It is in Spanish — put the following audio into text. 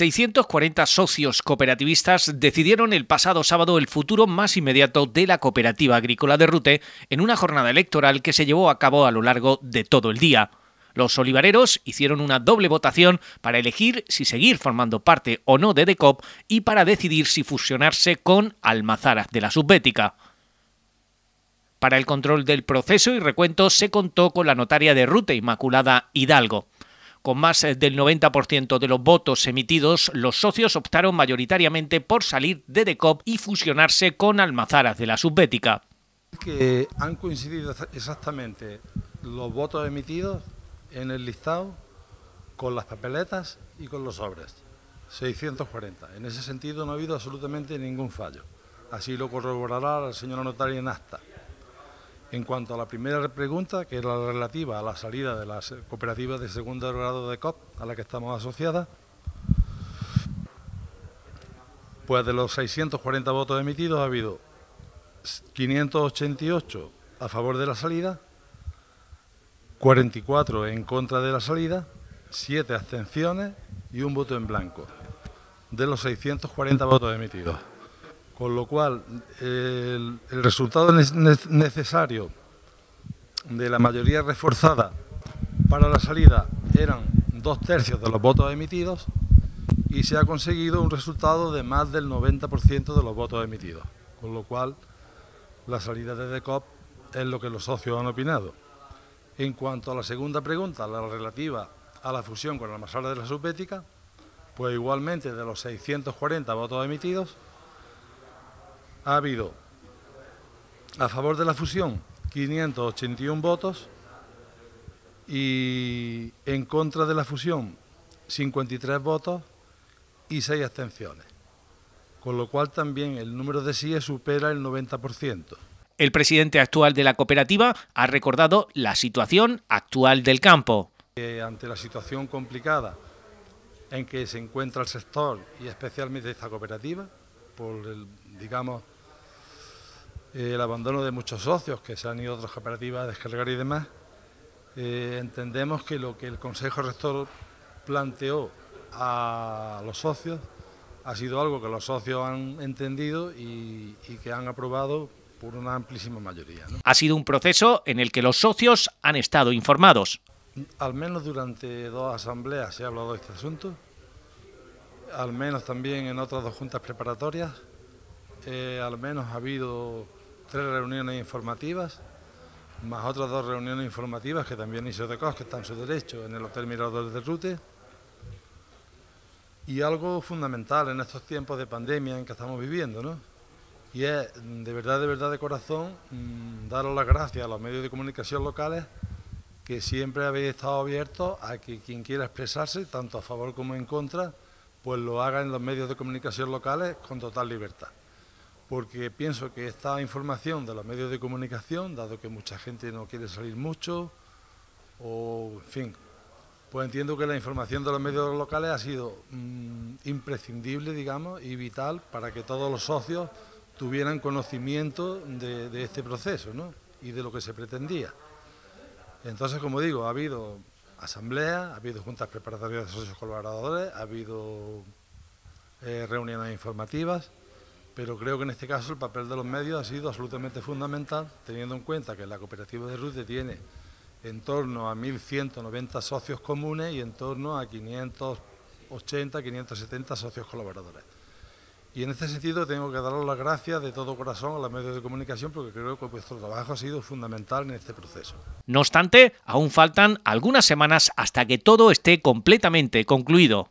640 socios cooperativistas decidieron el pasado sábado el futuro más inmediato de la Cooperativa Agrícola de Rute en una jornada electoral que se llevó a cabo a lo largo de todo el día. Los olivareros hicieron una doble votación para elegir si seguir formando parte o no de DECOOP y para decidir si fusionarse con Almazaras de la Subbética. Para el control del proceso y recuento se contó con la notaria de Rute, Inmaculada Hidalgo. Con más del 90% de los votos emitidos, los socios optaron mayoritariamente por salir de DECOOP y fusionarse con Almazaras de la Subbética. Que han coincidido exactamente los votos emitidos en el listado con las papeletas y con los sobres, 640. En ese sentido no ha habido absolutamente ningún fallo. Así lo corroborará la señora notaria en acta. En cuanto a la primera pregunta, que era la relativa a la salida de las cooperativas de segundo grado de DECOOP a la que estamos asociadas, pues de los 640 votos emitidos ha habido 588 a favor de la salida, 44 en contra de la salida, 7 abstenciones y un voto en blanco, de los 640 votos emitidos. Con lo cual, el resultado necesario de la mayoría reforzada para la salida eran 2/3 de los votos emitidos y se ha conseguido un resultado de más del 90% de los votos emitidos. Con lo cual, la salida de DECOOP es lo que los socios han opinado. En cuanto a la segunda pregunta, la relativa a la fusión con Almazaras de la Subbética, pues igualmente de los 640 votos emitidos, ha habido a favor de la fusión 581 votos y en contra de la fusión 53 votos y 6 abstenciones, con lo cual también el número de síes supera el 90%. El presidente actual de la cooperativa ha recordado la situación actual del campo. Ante la situación complicada en que se encuentra el sector y especialmente esta cooperativa, por el abandono de muchos socios que se han ido a otras cooperativas a descargar y demás, entendemos que lo que el Consejo Rector planteó a los socios ha sido algo que los socios han entendido y que han aprobado por una amplísima mayoría, ¿no? Ha sido un proceso en el que los socios han estado informados. Al menos durante 2 asambleas se ha hablado de este asunto, al menos también en otras 2 juntas preparatorias, al menos ha habido 3 reuniones informativas, más otras 2 reuniones informativas que también hizo DECOOP, que está en su derecho, en el Hotel Mirador de Rute. Y algo fundamental en estos tiempos de pandemia en que estamos viviendo, ¿no? Y es de verdad de corazón daros las gracias a los medios de comunicación locales que siempre habéis estado abiertos a que quien quiera expresarse, tanto a favor como en contra, pues lo haga en los medios de comunicación locales con total libertad. Porque pienso que esta información de los medios de comunicación, dado que mucha gente no quiere salir mucho, o en fin, pues entiendo que la información de los medios locales ha sido imprescindible, digamos, y vital para que todos los socios tuvieran conocimiento de este proceso, ¿no? Y de lo que se pretendía. Entonces, como digo, ha habido asambleas, ha habido juntas preparatorias de socios colaboradores, ha habido reuniones informativas, pero creo que en este caso el papel de los medios ha sido absolutamente fundamental, teniendo en cuenta que la cooperativa de Rute tiene en torno a 1.190 socios comunes y en torno a 580, 570 socios colaboradores. Y en este sentido tengo que daros las gracias de todo corazón a los medios de comunicación porque creo que vuestro trabajo ha sido fundamental en este proceso. No obstante, aún faltan algunas semanas hasta que todo esté completamente concluido.